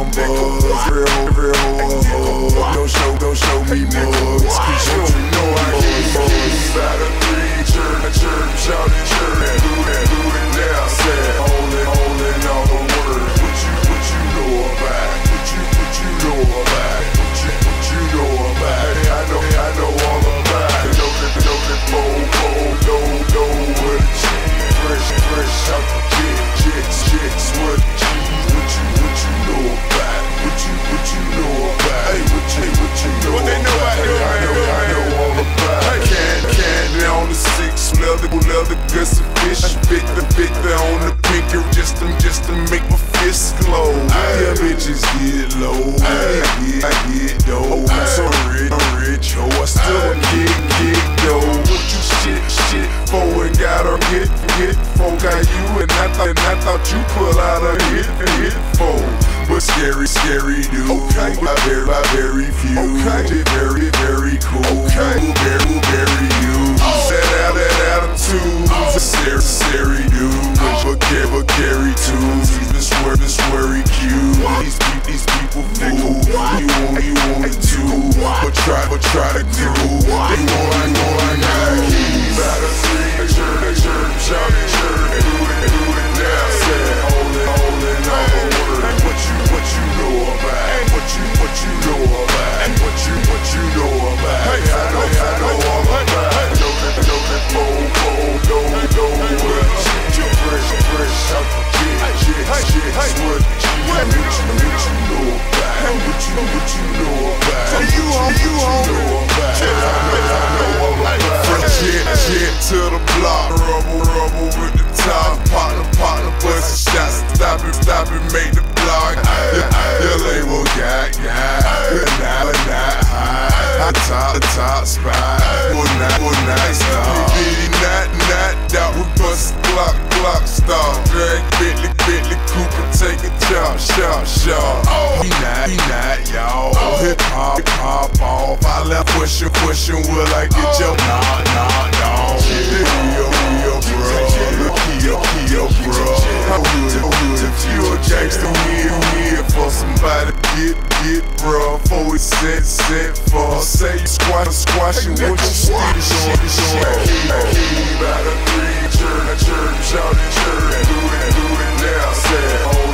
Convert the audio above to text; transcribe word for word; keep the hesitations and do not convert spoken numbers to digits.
bugs. Real, real, uh, don't show, don't show me mugs. Cause you don't know I can't bugs. Out of three, church, church, shouting, church, do that, do it now. Said, holding, holding all the words. What you, what you know about? What you, what you know about? What you, what you know about? Hey, I know, I know all about it. Know that, know that, oh, oh, know, know what it is. Fresh, fresh out the jet, jets, jets, what it is. What you, what you know about? What you, what you know about? Hey, what you, what you know what they know about? about? Hey, I know, I know all about it. Candy, candy on the six, leather, leather, guts of fish. Bit the, bit the on the pinky, just to, just to make my fist glow. Yeah, bitches get low, I get, I get dough. I'm so rich, I'm rich, ho, I still get, get dough. What you shit, shit for and got a hit, hit for? Got you and I thought, and I thought you pull out a hit, hit for. But scary, scary dude. Okay, I very, I very few. Okay, very, very cool. Okay, very, very you. Set out that attitude. A scary, scary dude. But carry, but carry twos. Even swear, even sweary cute. These people, these people fool. You want, you want it too. But try, but try to crew. They want, they want, I got keys. Out of three, church, church, shout it, church. Do it, do it now. Said, holding, holding all the words. What you, what you know about? What you, what you know about? What you, what you know about? Hey, I know, I know all about it. Know that, know that, oh, oh, know, know what it is. Fresh, fresh out the jet, jet, jet, what it is. What you, what you know about? What you, what you know about? So you home, you home. I know, I know all about it. From jet, jet to the block, rubble, rubble with the top. Partner, partner, bustin' shots, stop it, stop it, make the block. Your label got, got, but not, but not high. I top, the top spot, well not, well not stop. Bitty not, not doubt, we bust Glock, Glock stop. Drag Bentley, Bentley Cooper, take a chop, shot, shot. We not, we not, y'all. Hip hop, hip hop off. I left question, question, will I get your nah, nah, nah. The real, real, bro. The Kia, Kia, bro. How good, how good. If you a gangster, we here for somebody get, get, bro. Before we set, set for. Say you squash, squash, and what you see the shit, the shit. Keep out of three, church, church, shout it, church. Do it, do it now. Say,